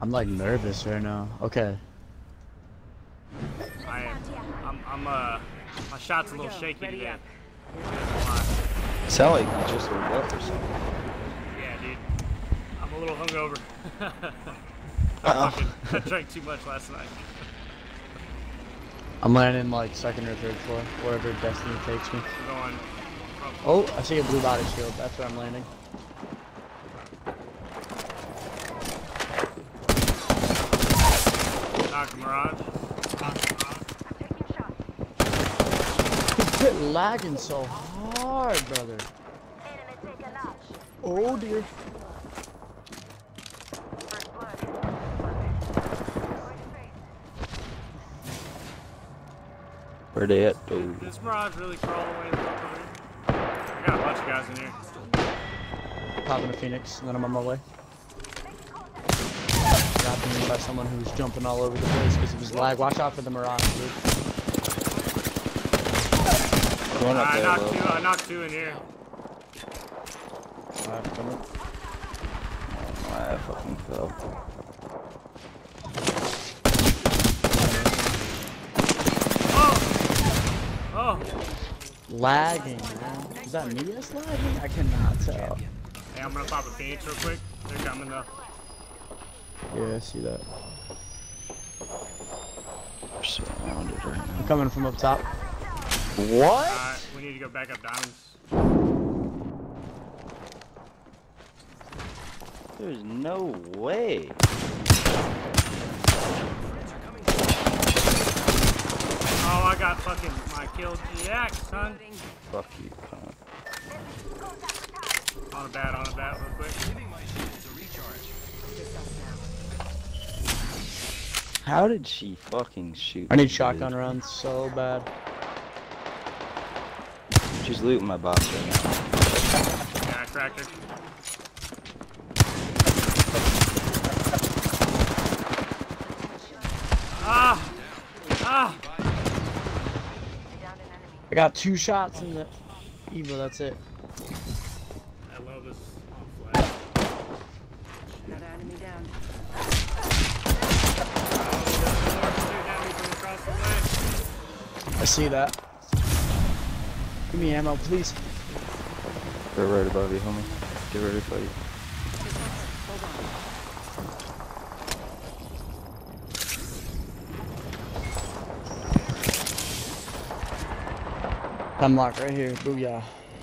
I'm like nervous right now. Okay. My shot's a little shaky today. Sound like you just woke up or something. Yeah, dude. I'm a little hungover. I drank too much last night. I'm landing like second or third floor, wherever destiny takes me. I'm going. Oh, I see a blue body shield. That's where I'm landing. Knock Mirage. Quit lagging so hard, brother. Oh dear. Where they at? Oh. This Mirage really crawled away in the top of it. I got a bunch of guys in here. Popping a Phoenix, and then I'm on my way. Got me by someone who's jumping all over the place because of his lag. Watch out for the Mirage, dude. Going up there, I knocked two in here. Alright, coming. I fucking fell. Oh! Lagging, man. Is that me that's lagging? I cannot tell. Hey, I'm gonna pop a Phoenix real quick. They're coming though. Yeah, I see that. We're surrounded right now. I'm coming from up top. What? Alright, we need to go back up diamonds. There's no way. Oh, I got fucking my kill GX, son. Fuck you, cunt. On a bat real quick. How did she fucking shoot? I need me, shotgun dude? runs so bad. She's looting my box right now. Yeah, I cracked her. Ah! Ah! I got 2 shots in the Evo, that's it. I love this flag. Another enemy down. I see that. Give me ammo, please. They're right above you, homie. Get ready to fight. I'm locked right here. Booyah.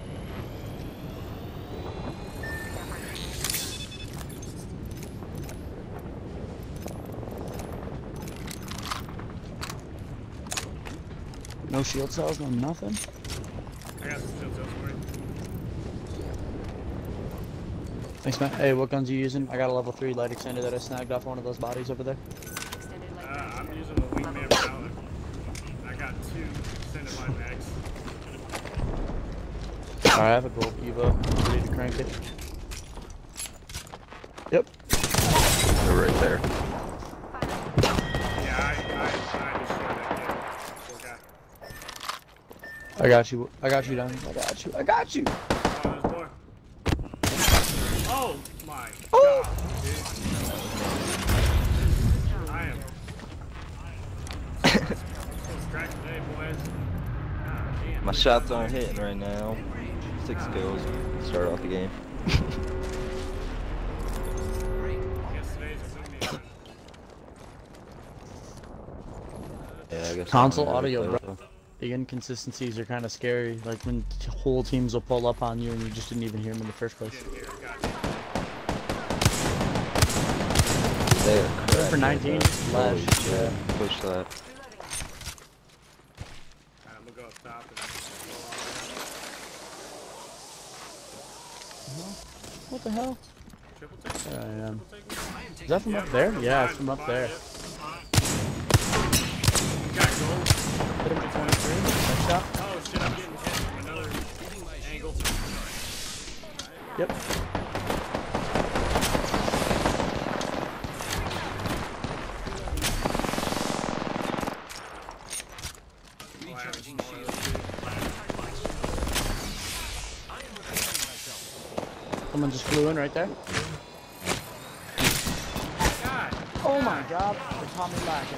No shield cells, no nothing. I got some shield cells for you. Thanks, man. Hey, what guns are you using? I got a level 3 light extender that I snagged off one of those bodies over there. I'm using the Wingman Kinda. I got 2 extended light mags. Alright, I have a gold Evo. Ready to crank it. Yep. They're right there. Yeah, I destroyed that kid. Poor guy. I got you. I got you, Don. I got you. I got you. Oh, there's more. Oh my Oh. god, dude. I am. It's cracked today, boys. God damn. My shots aren't hitting right now. 6 kills. Start off the game. I guess today's a Wingman. Yeah, I guess. Console I'm audio, really bro. The inconsistencies are kind of scary. Like when whole teams will pull up on you and you just didn't even hear them in the first place. They are Go for 19. Holy Flash. shit. Push that. Alright, I'm gonna go up top and What the hell? triple take. There I am. Triple take. Is that from up there? Yeah, it's from up there. You got gold. Hit him for 23. Nice shot. Oh shit, I'm getting hit from another angle. Yep. Someone just flew in right there. God Oh my god, they caught me lacking.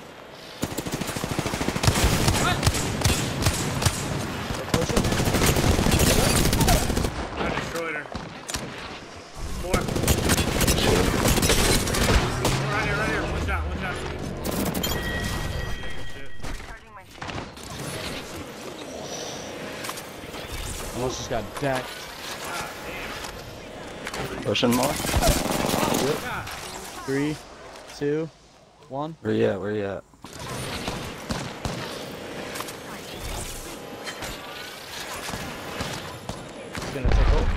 They're pushing. I destroyed her. More. Right here. One shot. Shit. Almost just got decked. Pushing more. Yep. 3, 2, 1. Where you at? Where you at? It's gonna take over.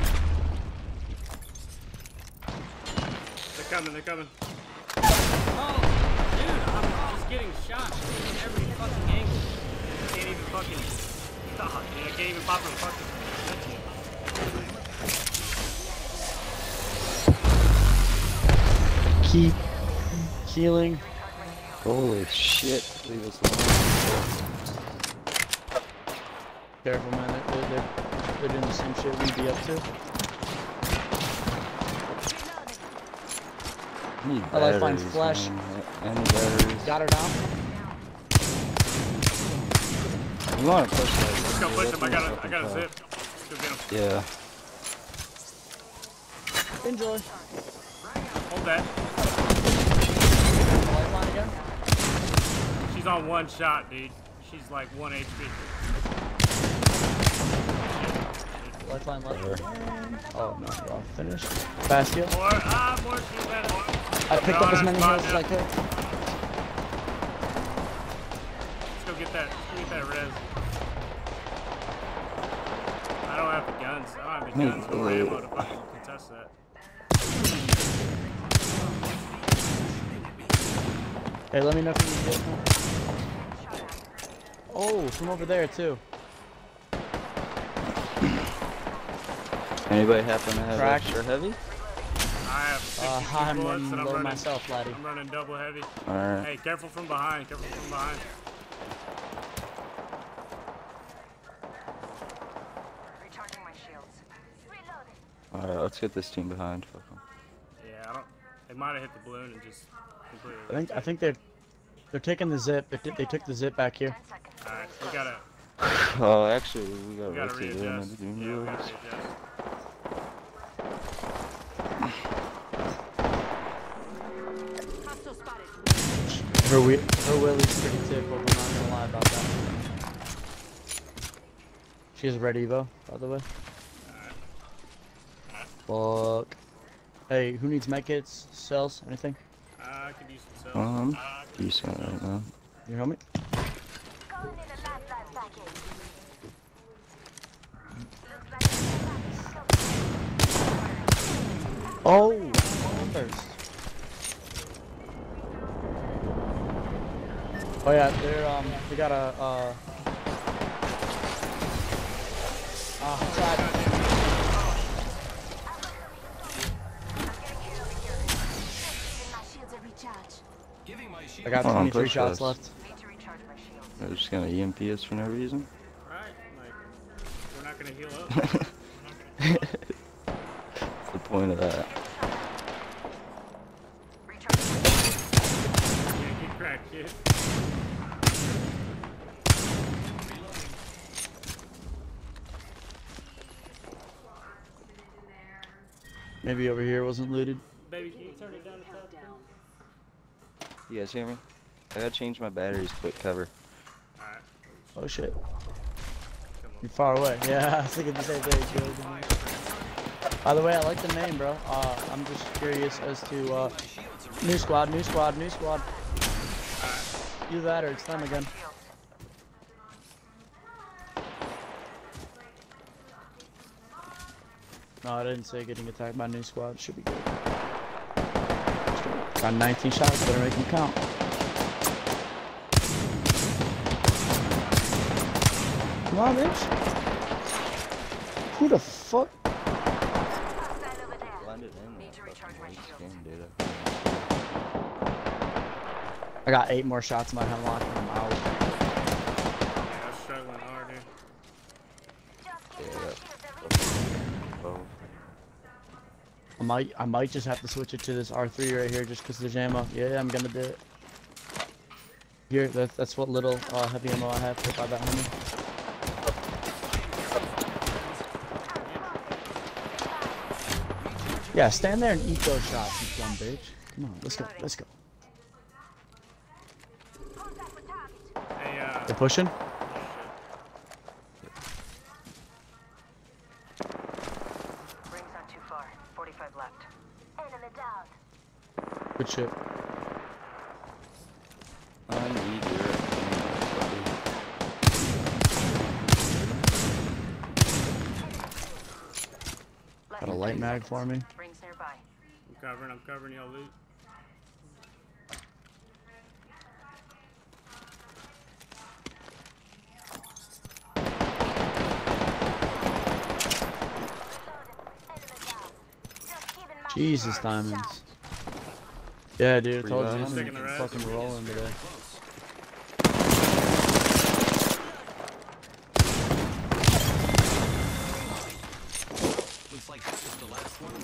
They're coming. Oh, dude, I'm just getting shot from every fucking angle. I can't even fucking stop, dude. I can't even pop a fucking. Keep healing. Holy shit! Leave us alone. Careful, man. They're doing the same shit we'd be up to. I need I like fine batteries, flesh. man. Any batteries? Got her down. You want to push that? Let's go push him. I got a zip. Let's go get him. Yeah. Enjoy. Hold that. Lifeline again. She's on one shot, dude. She's like 1 HP. Lifeline left. Again. Oh no, we're all finished. Fast heal. More shield better. I picked up as many heals as I could. Let's go get that res. I don't have the guns. I don't have the guns or ammo to fucking contest that. Hey, let me know if you need help. Oh, from over there too. Anybody happen to have Crack. extra heavy? I have 62 I'm bullets running and I'm low running myself, laddie. I'm running double heavy. Alright. Hey, careful from behind. Recharging my shields. Reloading. Alright, let's get this team behind. Fuck 'em. Yeah, I don't. They might have hit the balloon and just completely. I think they're taking the zip. They took the zip back here. 10 seconds. Alright, we gotta Oh, actually, we gotta rotate in. readjust. I didn't Yeah, we realize. gotta readjust. Hostile spotted. Her Willie's pretty typical. I'm not gonna lie about that. She has red Evo, by the way. Fuck. Hey, who needs medkits? Cells? Anything? I could use some cells. Decent right now. You help me? Going in a lifeline package. Oh, first. Oh yeah, they got a tried. I got 23 push shots us. left. Need to recharge my shields. They're just gonna EMP us for no reason. Right, like we're not gonna heal up. What's the point of that? Recharging my shields. Yeah, get cracked, kid. Maybe over here wasn't looted. Baby, can you turn it down to top? You guys hear me? I gotta change my batteries. Quick cover. Alright. Oh shit. Come You're far away. Yeah, I was thinking the same thing. By the way, I like the name, bro. I'm just curious as to new squad. Do that or it's them again. No, I didn't say getting attacked by new squad. Should be good. Got 19 shots, better make them count. Come on, bitch. Who the fuck? Blended in. Need to recharge my shields. Data. I got 8 more shots in my hemlock and I'm out. Yeah, I'm struggling hard here. Yeah. Oh. I might just have to switch it to this R3 right here just because there's ammo. Yeah, I'm gonna do it. Here, that's what little heavy ammo I have to buy that homie. Yeah, stand there and eat those shots, you dumb bitch. Come on, let's go, let's go. Hey, They're pushing? Rings not too far. 45 left. Enemy down. Good shit. I need your Got a light mag for me. Rings nearby. I'm covering y'all loot. Jesus, diamonds. Yeah, dude, I told you, diamonds? I'm Sticking the red. fucking rolling today. Looks like this is the last one in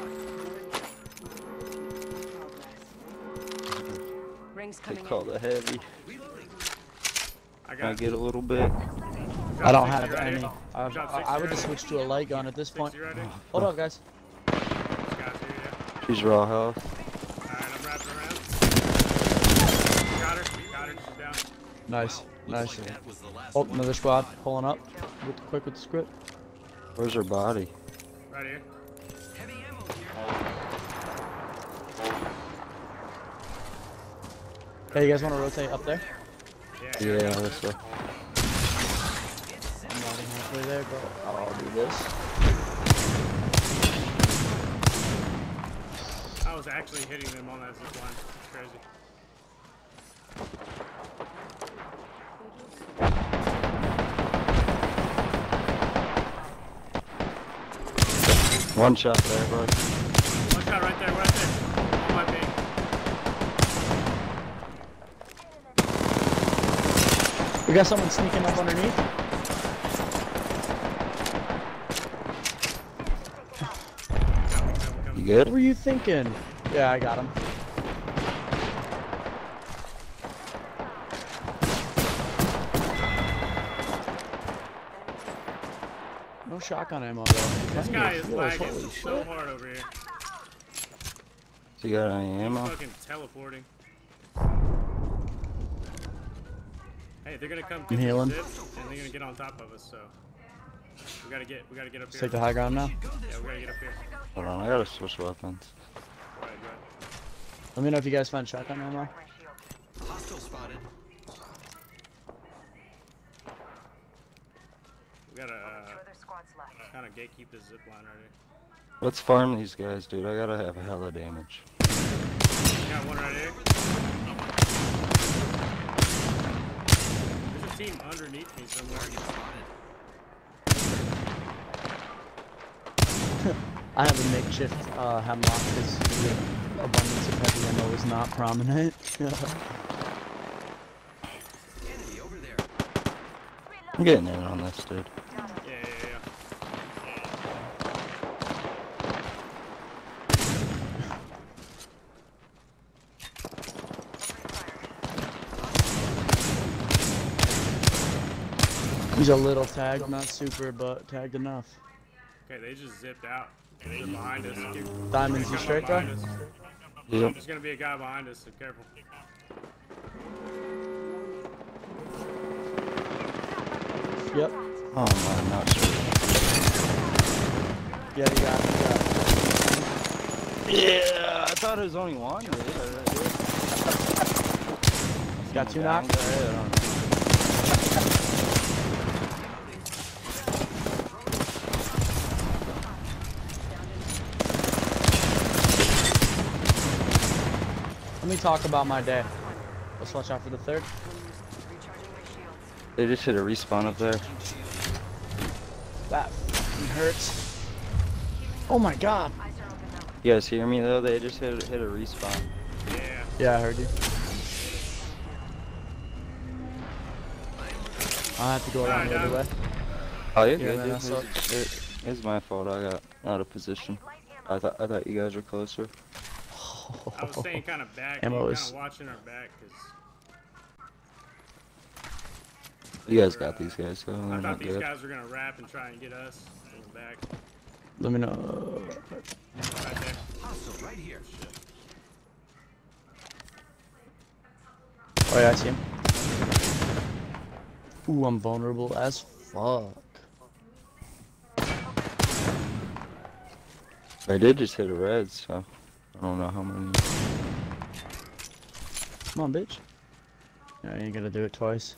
the squad. Rings They coming call in. the heavy. I Can I got get a little bit? I don't 60 have ready. any. I would just switch to a light gun at this point. 60 ready. Hold up, guys. Got you, yeah. She's raw health. Alright, I'm wrapping around. Got her, she's down. Nice, nice. Like that was the last Oh, one. another squad pulling up. Quick with the script. Where's her body? Right here. Heavy ammo here. Hey, you guys want to rotate up there? Yeah, that's a... I'm not even halfway there, but I'll do this. I was actually hitting them on that zip line. It's crazy. One shot there, bro. One shot right there, right there. On my ping. We got someone sneaking up underneath. You good? What were you thinking? Yeah, I got him. No shotgun ammo though. This guy is Holy lagging shit. so hard over here. So you got any ammo? Fucking teleporting. Hey, they're gonna come I'm get the healing. zip, and they're gonna get on top of us. So we gotta get up Let's here. take the high ground now. Yeah, we gotta get up here. Hold on, I gotta switch weapons. Go ahead. Let me know if you guys find shotgun ammo. My shield. Hostile spotted. We gotta Two other squads left. kind of gatekeep this zip line right here. Let's farm these guys, dude. I gotta have a hella damage. Got one right here. There's a team underneath me somewhere. I have a makeshift hemlock because the abundance of heavy ammo is not prominent. Enemy over there. I'm getting in on this, dude. Yeah. He's a little tagged, not super, but tagged enough. Okay, they just zipped out. They're behind us. Diamonds, you straight though? Behind us. Yep. There's gonna be a guy behind us, so careful. Yep. Oh man, not sure. Yeah, you got it. Yeah, I thought it was only one, dude. Got two knocked? Let me talk about my day. Let's watch out for the third. Recharging my shields. They just hit a respawn up there. That f***ing hurts. Oh my god. Eyes are open now. You guys hear me though? They just hit a respawn. Yeah. Yeah, I heard you. I'll have to go around the other way. Oh, you're Yeah, good, man, dude. that sucks. It's my fault. I got out of position. Light ammo I thought you guys were closer. I was staying kind of back, Ammo kind is- of watching our back, because You guys got these guys, so I they're thought not these good. guys were gonna wrap and try and get us in the back. Let me know. Right there. Hostile right here. Oh yeah, I see him. Ooh, I'm vulnerable as fuck. I did just hit a red, so I don't know how many. Come on, bitch. Yeah, you ain't gonna do it twice.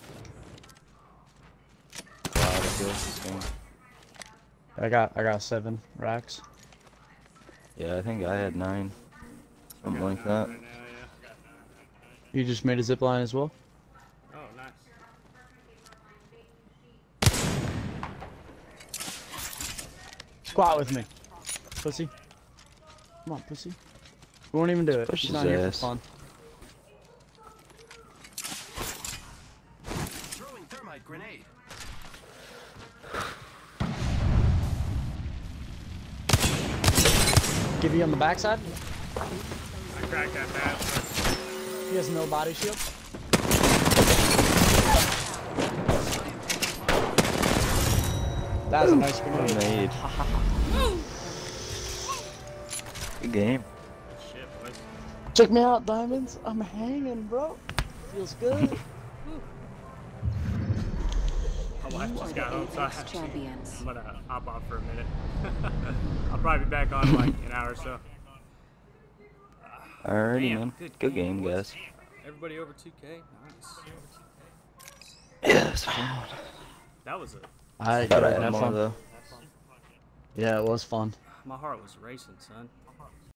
A lot of kills this game. I got 7 racks. Yeah, I think I had 9. Something like that. Right now, yeah. You just made a zip line as well? Oh, nice. Squat with me. Pussy. Come on, pussy. We won't even do it. Push She's his not here for ass. fun. Throwing thermite grenade. Give you on the backside? I cracked that bad. He has no body shield. That was a nice grenade. Grenade. Good game. Shit, boys. Check me out, diamonds. I'm hanging, bro. Feels good. My wife just got home, so champions. I'm gonna hop off for a minute. I'll probably be back on in like an hour or so. Alrighty, Damn, man. good Good game, game, boys. guys. Everybody over 2K? Nice. Yeah, it's fun. That was a I Thought I gotta had have more fun. though. Yeah, it was fun. My heart was racing, son.